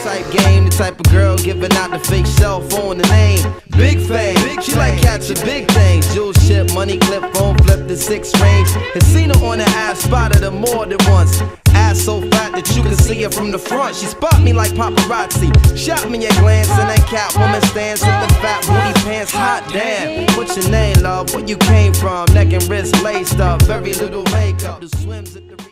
type game, the type of girl giving out the fake cell phone, the name Big Fame. She like catching big things, jewel ship, money clip, phone flip, the 6 range. And seen her on the ass, spotted her more than once. Ass so fat that you can see her from the front. She spot me like paparazzi, shot me a glance, and that Catwoman stands with the fat booty pants. Hot damn, what's your name, love? Where you came from? Neck and wrist laced up, very little makeup. The swims at the